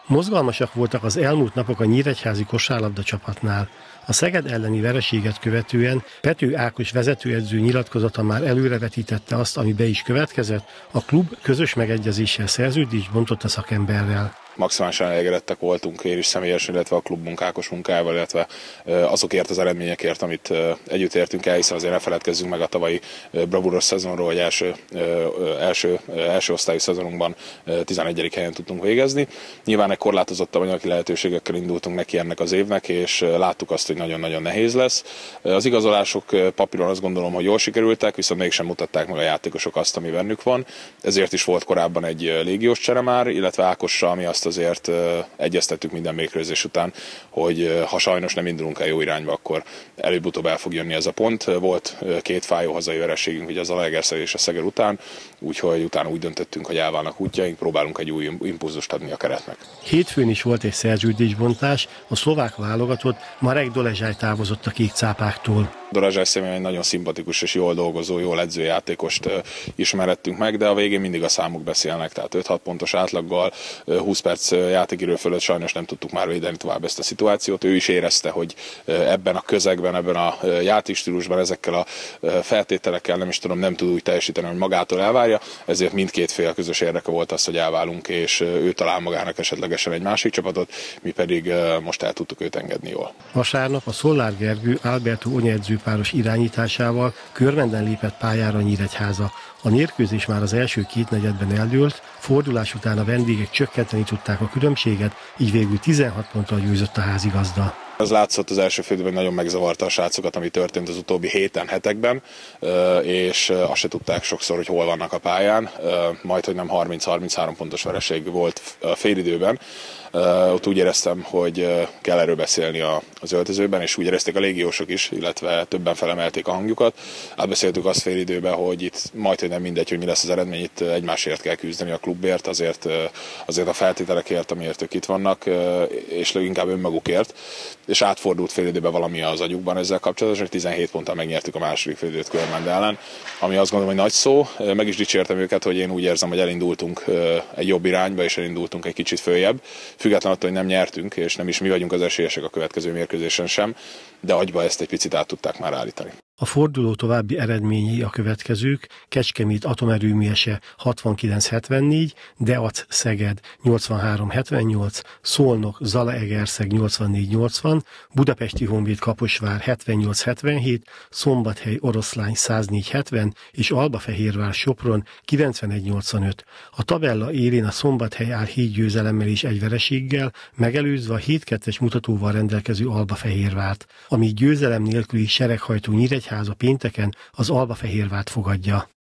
Mozgalmasak voltak az elmúlt napok a nyíregyházi kosárlabda csapatnál. A Szeged elleni vereséget követően Pető Ákos vezetőedző nyilatkozata már előrevetítette azt, ami be is következett, a klub közös megegyezéssel szerződést bontott a szakemberrel. Maximálisan elégedettek voltunk én is személyesen, illetve a klub Ákos munkájával, illetve azokért az eredményekért, amit együtt értünk el, hiszen azért ne feledkezzünk meg a tavalyi bravúros szezonról, hogy első osztályú szezonunkban 11. helyen tudtunk végezni. Nyilván egy korlátozottabb anyagi lehetőségekkel indultunk neki ennek az évnek, és láttuk azt, hogy nagyon-nagyon nehéz lesz. Az igazolások papíron azt gondolom, hogy jól sikerültek, viszont mégsem mutatták meg a játékosok azt, ami bennük van. Ezért is volt korábban egy légiós csere már, illetve Ákossal mi azt azért egyeztettük minden mérkőzés után, hogy ha sajnos nem indulunk el jó irányba, akkor előbb-utóbb el fog jönni ez a pont. Volt két fájó hazai vereségünk, ugye az Zalaegerszeg és a Szeged után, úgyhogy utána úgy döntöttünk, hogy elválnak útjaink, próbálunk egy új impulzust adni a keretnek. Hétfőn is volt egy szerződésbontás, a szlovák válogatott Marek Dolezsáj távozott a kék cápáktól. Dolezsáj személy egy nagyon szimpatikus és jól dolgozó, jól edző játékost ismerettünk meg, de a végén mindig a számok beszélnek, tehát 5-6 pontos átlaggal, 20 perc játékidő fölött sajnos nem tudtuk már védeni tovább ezt a szituációt. Ő is érezte, hogy ebben a közegben, ebben a játékstílusban, ezekkel a feltételekkel nem tud úgy teljesíteni, hogy magától elvárja, ezért mindkét fél közös érdeke volt az, hogy elválunk, és ő talál magának esetlegesen egy másik csapatot, mi pedig most el tudtuk őt engedni jól. Vasárnap a Szollár Gergő Alberto edzőpáros irányításával körmenden lépett pályára Nyíregyháza. A mérkőzés már az első két negyedben eldőlt, fordulás után a vendégek csökkenteni tudták a különbséget, így végül 16 ponttal győzött a házigazda. Az látszott az első félidőben, nagyon megzavarta a srácokat, ami történt az utóbbi hetekben, és azt se tudták sokszor, hogy hol vannak a pályán. Majdhogy nem 30-33 pontos vereség volt a félidőben. Ott úgy éreztem, hogy kell erről beszélni az öltözőben, és úgy érezték a légiósok is, illetve többen felemelték a hangjukat. Átbeszéltük azt félidőben, hogy itt majdhogy nem mindegy, hogy mi lesz az eredmény, itt egymásért kell küzdeni a klubért, azért a feltételekért, amiért ők itt vannak, és inkább önmagukért. És átfordult félidőben valami az agyukban ezzel kapcsolatosan, hogy 17 ponttal megnyertük a második félidőt Körmend ellen, ami azt gondolom, hogy nagy szó. Meg is dicsértem őket, hogy én úgy érzem, hogy elindultunk egy jobb irányba, és elindultunk egy kicsit följebb. Függetlenül attól, hogy nem nyertünk, és nem is mi vagyunk az esélyesek a következő mérkőzésen sem, de agyba ezt egy picit át tudták már állítani. A forduló további eredményei a következők: Kecskemét atomerőműese 69-74, Deac Szeged 83-78, Szolnok Zalaegerszeg 84-80, Budapesti Honvéd Kaposvár 78-77, Szombathely Oroszlány 104-70 és Albafehérvár Sopron 91-85. A tabella élén a Szombathely áll 7 győzelemmel és 1 vereséggel, megelőzve a 7-2-es mutatóval rendelkező Albafehérvárt, ami győzelem nélküli sereghajtó Nyíregyháza pénteken az Albafehérvárt fogadja.